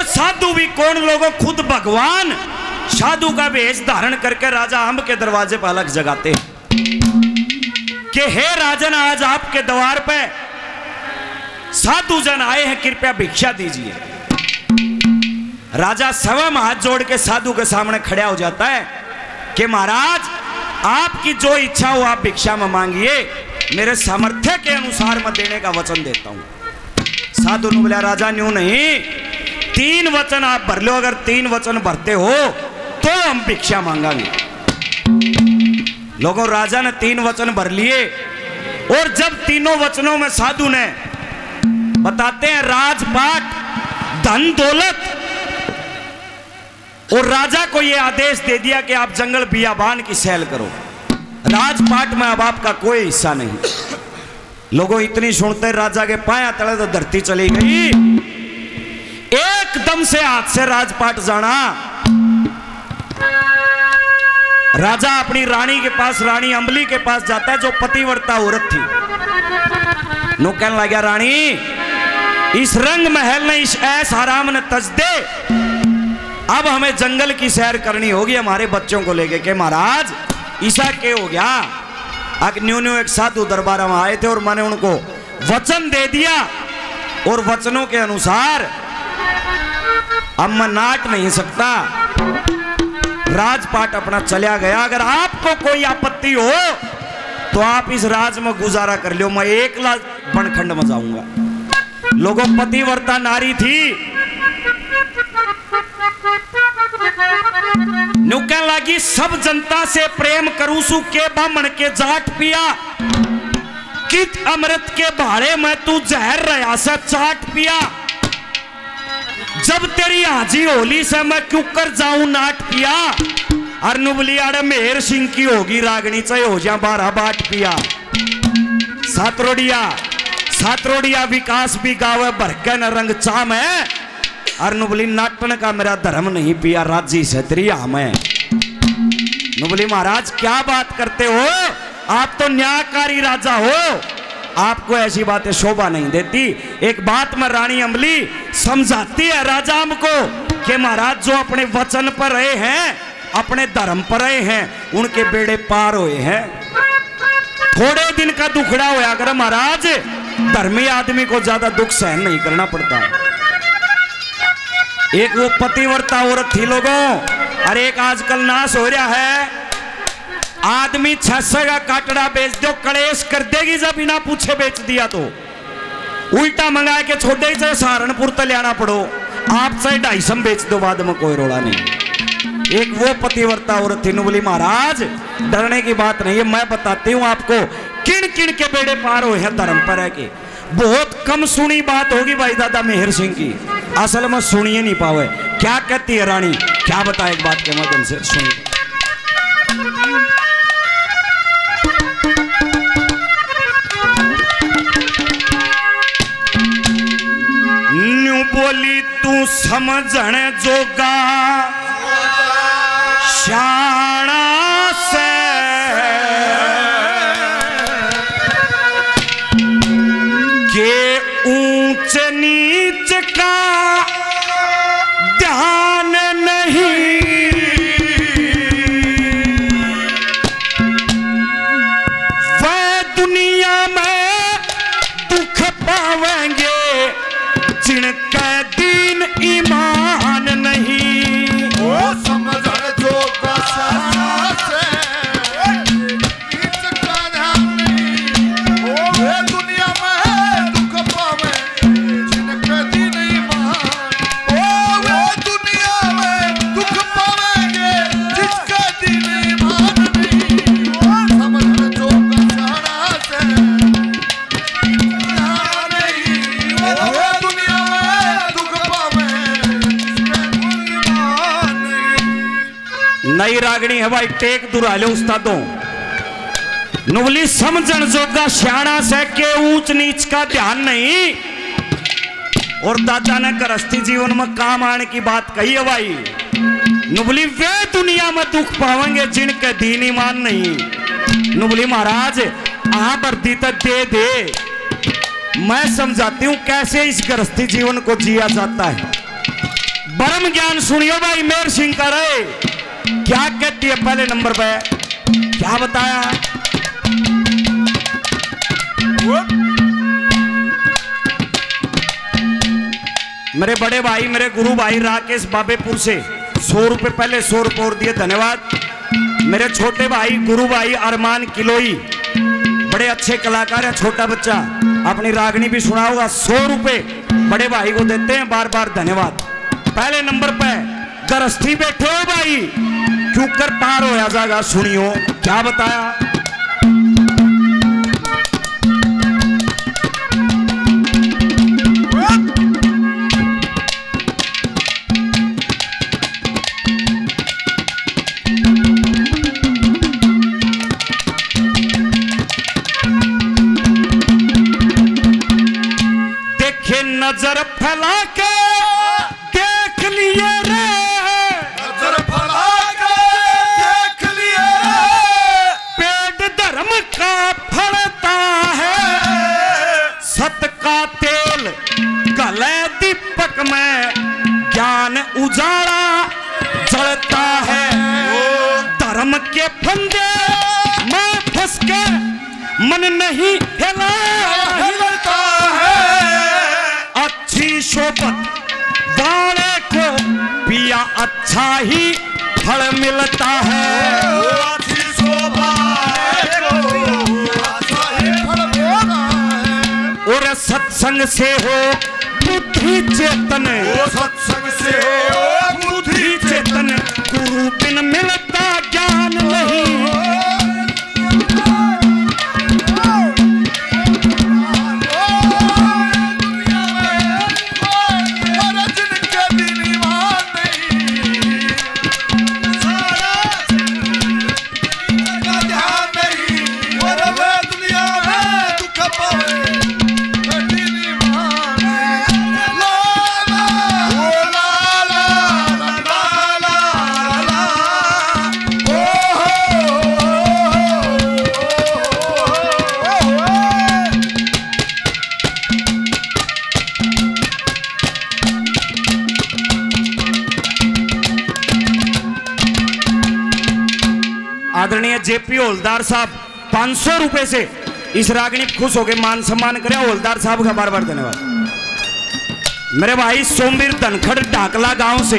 साधु भी कौन लोगों, खुद भगवान साधु का वेश धारण करके राजा अम्ब के दरवाजे पर अलग जगाते कि हे राजन, आज आपके द्वार पे साधु जन आए हैं, कृपया भिक्षा दीजिए। राजा स्वयं हाथ जोड़ के साधु के सामने खड़ा हो जाता है कि महाराज, आपकी जो इच्छा हो आप भिक्षा में मांगिए, मेरे सामर्थ्य के अनुसार मैं देने का वचन देता हूं। साधु ने बोला, राजा न्यू नहीं, 3 वचन आप भर लो, अगर 3 वचन भरते हो तो हम भिक्षा मांगांगे। लोगों, राजा ने 3 वचन भर लिए और जब तीनों वचनों में साधु ने बताते हैं राजपाट, धन दौलत, और राजा को यह आदेश दे दिया कि आप जंगल बियाबान की सैल करो, राजपाट में अब आपका कोई हिस्सा नहीं। लोगों, इतनी सुनते राजा के पाया तले तो धरती चली गई, एकदम से हाथ से राजपाट जाना। राजा अपनी रानी के पास, रानी अंबली के पास जाता है जो पतिव्रता औरत थी। नो कहने लगा, रानी, इस रंग महल ने, इस ऐस आराम ने तज दे, अब हमें जंगल की सैर करनी होगी हमारे बच्चों को लेके। के महाराज, ऐसा क्या हो गया? अग न्यू एक साधु दरबार में आए थे और मैंने उनको वचन दे दिया और वचनों के अनुसार अब मैं नाट नहीं सकता, राजपाट अपना चला गया। अगर आपको कोई आपत्ति हो तो आप इस राज में गुजारा कर लो, मैं 1 लाख बनखंड में जाऊंगा। लोगों, पतिव्रता नारी थी, नुकन लगी, सब जनता से प्रेम करूसू के बामण के जाट पिया, कित अमृत के भाड़े में तू जहर रहा से चाट पिया। जब तेरी हाजी होली से मैं क्यों कर जाऊं नाट पिया, अरनुबली आड़े मेहर सिंह की होगी रागनी, चाहे हो जा 12 बाट पिया। सातरोड़िया विकास भी गावे भरके न रंग चाम है, अरनुबली नाटन का मेरा धर्म नहीं पिया, राजी से तेरी आम है। नुबली, महाराज क्या बात करते हो, आप तो न्यायकारी राजा हो, आपको ऐसी बातें शोभा नहीं देती। एक बात में रानी अंबली समझाती है राजा हमको कि महाराज, जो अपने वचन पर रहे हैं, अपने धर्म पर रहे हैं, उनके बेड़े पार हुए हैं। थोड़े दिन का दुखड़ा होया कर महाराज, धर्मी आदमी को ज्यादा दुख सहन नहीं करना पड़ता। एक वो पतिव्रता औरत थी लोगों, और एक आजकल नाश हो रहा है, आदमी 600 का काटड़ा बेच दो, कलेश कर देगी, जब बिना पूछे बेच दिया तो उल्टा मंगा के छोड़े, चाहे सहारनपुर तक ले आना पड़ो, आप चाहे 250 बेच दो, बाद में कोई रोड़ा नहीं। एक वो पतिव्रता औरत थी। बोली, महाराज डरने की बात नहीं है, मैं बताती हूँ आपको, किन किन के बेड़े पार हुए हैं धर्म पर है कि बहुत कम सुनी बात होगी भाई दादा मेहर सिंह की, असल में सुनिए नहीं पावे। क्या कहती है रानी, क्या बताए एक बात के माध्यम से सुनिए। न्यू बोली, तू समझण जोगा शाना से, के ऊंच नीच का ध्यान नहीं, वह दुनिया में दुख पावेंगे जिनका दीन ईमान नहीं। वो समझ जो दुनिया में दुख पावे जिनका दीन ईमान, वो दुनिया में दुख पावेंगे जिसका दीन ईमान नहीं। वो समझ जो नई रागनी है भाई, टेक दुराले उस्तादों। नुबली समझन जोगा श्याणा से के ऊंच नीच का ध्यान नहीं, और दादा ने गृहस्थी जीवन में काम आने की बात कही है भाई। नुबली, वे दुनिया में दुख पावेंगे जिनके दीन ईमान नहीं। नुबली, महाराज आ भर्ती तक दे दे, मैं समझाती हूं कैसे इस गृहस्थी जीवन को जिया जाता है। ब्रह्म ज्ञान सुनियो भाई मेर सिंह का रहे क्या कहती है पहले नंबर पे क्या बताया। मेरे बड़े भाई मेरे गुरु भाई राकेश बाबेपुर से 100 रुपए पहले 100 रुपए और दिए धन्यवाद। मेरे छोटे भाई गुरु भाई अरमान किलोई बड़े अच्छे कलाकार है छोटा बच्चा अपनी रागनी भी सुना होगा 100 रुपए बड़े भाई को देते हैं बार बार धन्यवाद। पहले नंबर पे गरस्थी बैठे हो भाई क्यों कर पार हो जाएगा सुनियो क्या बताया। नजर फैला के देख लिए रे नजर फैला के देख लिए रे पेट धर्म का फलता है सत का तेल गले दीपक में ज्ञान उजाला जलता है धर्म के फंदे में फंस के मन नहीं हिलता है अच्छी शोभत वाले को पिया अच्छा ही फल मिलता है। अच्छी शोभा को अच्छा ही फल मिलता है। और सत्संग से हो बुद्धि चेतन सत्संग से हो बुद्धि चेतन गुरु बिन मिलता ज्ञान नहीं। आदरणीय जेपी हवलदार साहब 500 रुपए से इस रागनी खुश होकर मान सम्मान करे हवलदार साहब का बार बार धन्यवाद। मेरे भाई सोमवीर धनखड़ डाकला गांव से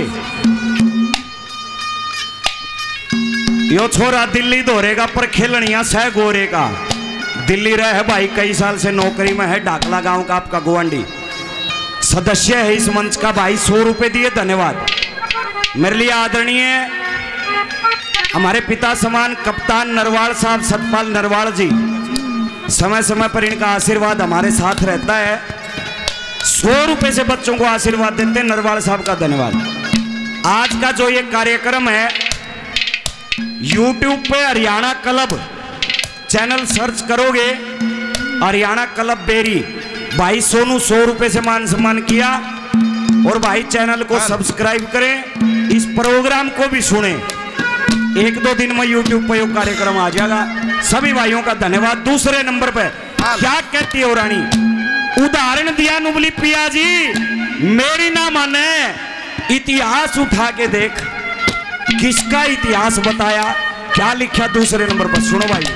यो छोरा दिल्ली दौरेगा पर खेलनिया सह गोरे का दिल्ली रहे भाई कई साल से नौकरी में है डाकला गांव का आपका गोवंडी सदस्य है इस मंच का भाई 100 रुपए दिए धन्यवाद। मेरे लिए आदरणीय हमारे पिता समान कप्तान नरवाल साहब सतपाल नरवाल जी समय समय पर इनका आशीर्वाद हमारे साथ रहता है 100 रुपए से बच्चों को आशीर्वाद देते हैं नरवाल साहब का धन्यवाद। आज का जो ये कार्यक्रम है YouTube पे हरियाणा क्लब चैनल सर्च करोगे हरियाणा क्लब बेरी भाई सोनू 100 रुपए से मान सम्मान किया और भाई चैनल को सब्सक्राइब करें इस प्रोग्राम को भी सुने 1-2 दिन में YouTube पे कार्यक्रम आ जाएगा। सभी भाइयों का धन्यवाद। दूसरे नंबर पे क्या कहती है रानी उदाहरण दिया नुबली पिया जी मेरी ना माने इतिहास उठा के देख किसका इतिहास बताया क्या लिखा दूसरे नंबर पर सुनो भाई।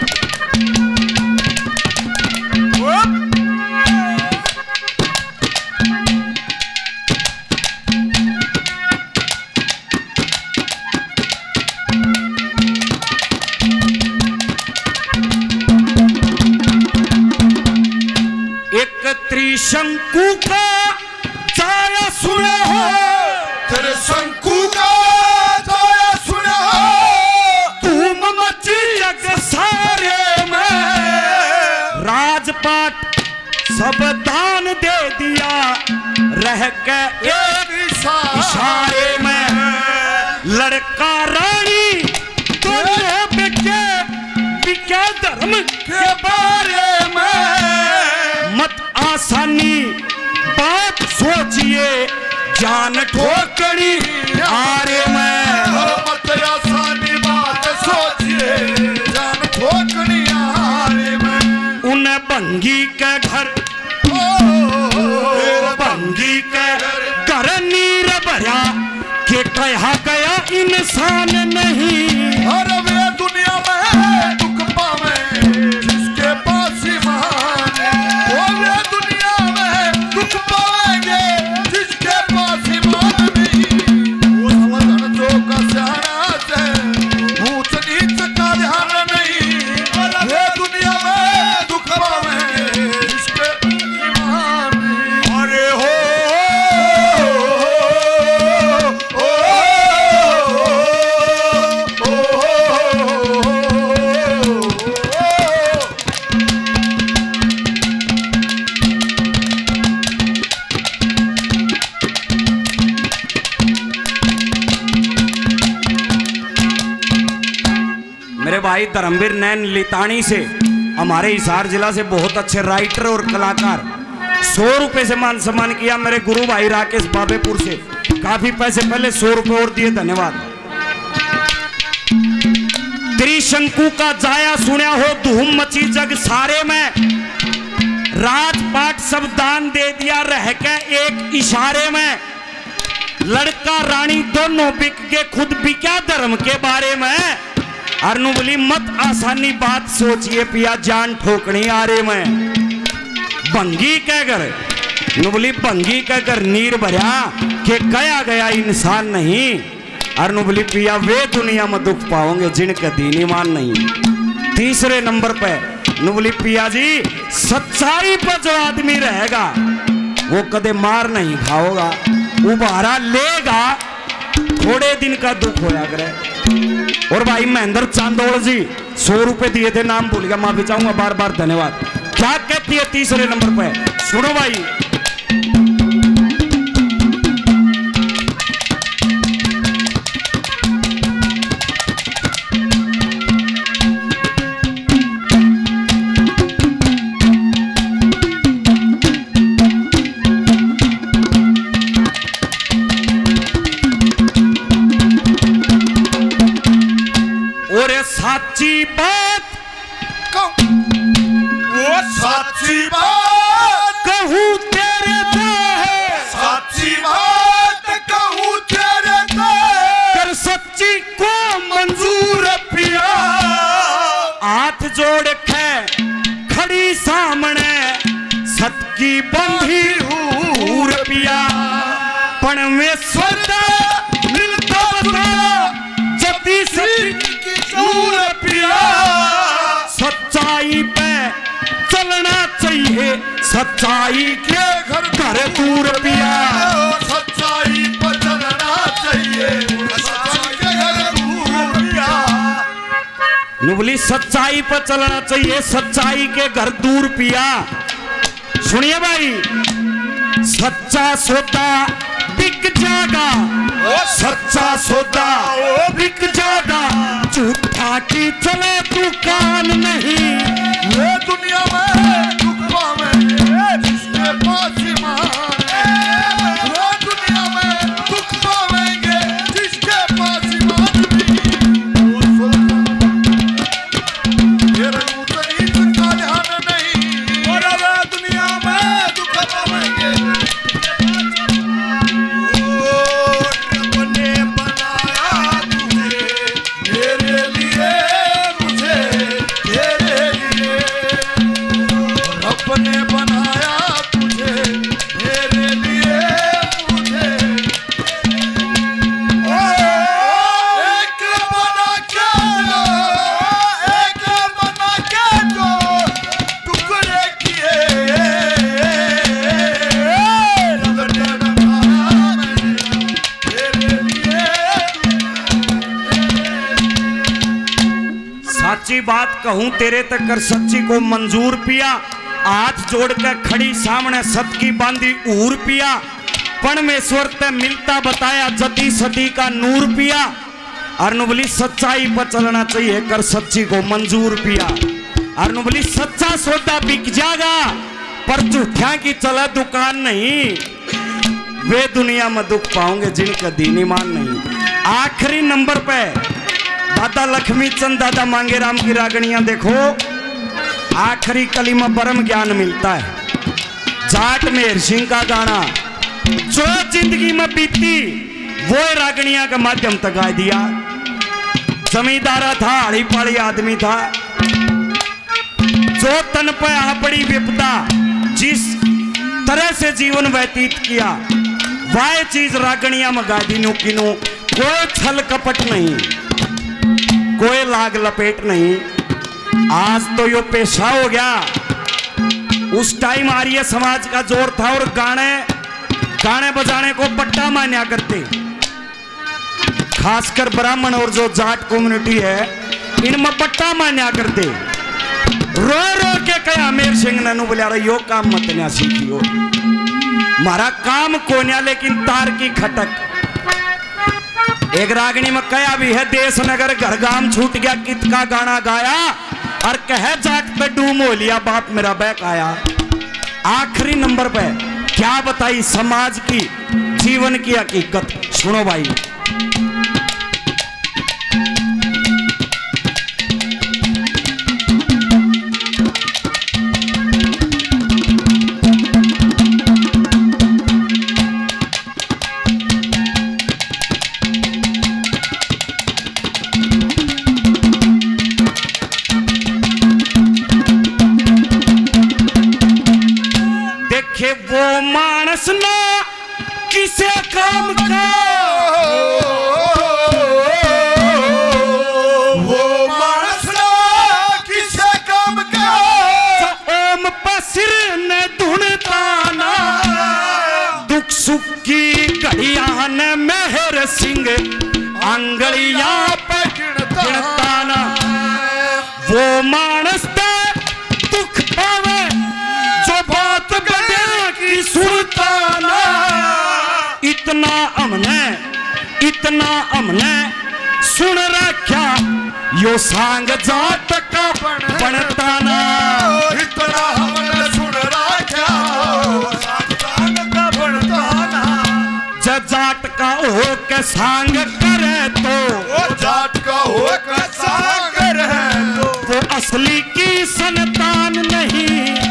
त्रिशंकु का जाया सुना हो त्रिशंकु का जाया सुना हो तुम मची जग सारे में राजपाट सब दान दे दिया रह के एक इशारे में लड़का रानी दोनों बिके धर्म के बारे में मत आसानी बात सोचिए जान ठोकरी आरे में मत आसानी बात सोचिए जान ठोकरी आरे में उन भंगी के घर भंगी के घर नीर भरा एहसान नहीं। अरे वे दुनिया में दुख पावे जिसके पास ईमान है। वो वे दुनिया में दुख पावेंगे जिसके पास ईमान नहीं। वो समझन जो का स्याना से ऊंच नीच का ध्यान नहीं। वे दुनिया में दुख पावेंगे जिसके ईमान नहीं। अरे हो मेरे भाई धर्मवीर नैन लितानी से, हमारे हिसार जिला से बहुत अच्छे राइटर और कलाकार, 100 रुपए से मान सम्मान किया। मेरे गुरु भाई राकेश बाबेपुर से काफी पैसे पहले 100 रुपए और दिए, धन्यवाद। त्रिशंकु का जाया सुना हो, धूम मची जग सारे में, राजपाट सब दान दे दिया रह के एक इशारे में। लड़का रानी दोनों बिक के खुद बिका धर्म के बारे में। अरनु बोली मत आसानी बात सोचिए पिया, जान ठोकनी आरे में। भंगी कहकर नुबली भंगी कहकर नीर भरा के कया गया इंसान नहीं। अरनु बोली पिया वे दुनिया में दुख पाओगे जिनका दीन ईमान नहीं। तीसरे नंबर पे नुबली पिया जी सच्चाई पर जो आदमी रहेगा वो कदे मार नहीं खाओगा, उबारा लेगा, थोड़े दिन का दुख होया करे। और भाई महेंद्र चांदोड़ जी 100 रुपए दिए थे, नाम भूल गया, माफी चाहूंगा, बार बार धन्यवाद। क्या कहती है तीसरे नंबर पे, सुनो भाई। साची बात वो साची बात कहूँ तेरे तो साची बात कहूँ तेरे तो कर सच्ची को मंजूर पिया। हाथ जोड़ के खड़ी सामने सत की बंधी हूर पिया। पण में स्वता मिलता बता जती सच्ची पिया। सच्चाई पे चलना चाहिए, सच्चाई के घर घर दूर पिया। सच्चाई पे चलना चाहिए, सच्चाई के घर दूर पिया। नुबली सच्चाई पर चलना चाहिए, सच्चाई के घर दूर पिया। सुनिए भाई, सच्चा सौदा बिक जाएगा, सच्चा सौदा बिक जाएगा, झूठा की चले दुकान नहीं। ये दुनिया में दुख पावेंगे जिसके पास ईमान है। ये दुनिया में दुख पावेंगे जिसके पास ईमान नहीं। वो तेरे उतनी का ध्यान नहीं। और ये दुनिया में दुख पावेंगे बात कहूं तेरे तक कर सच्ची को मंजूर पिया। हाथ जोड़कर खड़ी सामने सत की बांधी ऊर पिया। परमेश्वर ते मिलता बताया जती सती का नूर पिया। अर्नुबली सच्चाई पर चलना चाहिए कर सच्ची को मंजूर पिया। अर्नुबली सच्चा सौदा बिक जाएगा पर झूठा की चला दुकान नहीं। वे दुनिया में दुख पाओगे जिनका दीन ईमान नहीं। आखिरी नंबर पे दादा लक्ष्मी चंद दादा मांगे राम की रागणियां देखो। आखिरी कली में परम ज्ञान मिलता है। जाट मेहर सिंह का गाना जो जिंदगी में बीती वो रागणिया के माध्यम तक गा दिया। जमींदारा था, हड़ी पाड़ी आदमी था, जो तन पे आ पड़ी विपदा, जिस तरह से जीवन व्यतीत किया, वह चीज रागणिया में गा दी। नु किनु कोई छल कपट नहीं, कोई लाग लपेट नहीं। आज तो यो पेशा हो गया। उस टाइम आर्य समाज का जोर था और गाने बजाने को पट्टा मान्या करते, खासकर ब्राह्मण और जो जाट कम्युनिटी है इनमें पट्टा मान्या करते। रो रो के कया मेर सिंह ननु बोलिया यो काम मत न्या सीखियो, मारा काम कोन्या लेकिन तार की खटक। एक रागनी में कया भी है, देश नगर घर गाम छूट गया, कित का गाना गाया और कह जाट पे डूम हो लिया, बाप मेरा बैक आया। आखिरी नंबर पे क्या बताई समाज की जीवन की हकीकत, सुनो भाई। वो मानस ना किसे काम का, वो मानस ना किसे काम का, ओम पर सिर ने धुनता ना, दुख सुख की घड़ियां ने मेहर सिंह आंगलियां पे गिनता ना। वो मानस दे दुख पावे जो बात सुनता ना, इतना हमने सुन रखा, यो सांग जाट का बनता ना। इतना हमने सुन रखा, सांग का बनता ना। जाट का हो के सांग करे तो, जाट का हो के सांग करे तो, वो असली की संतान नहीं,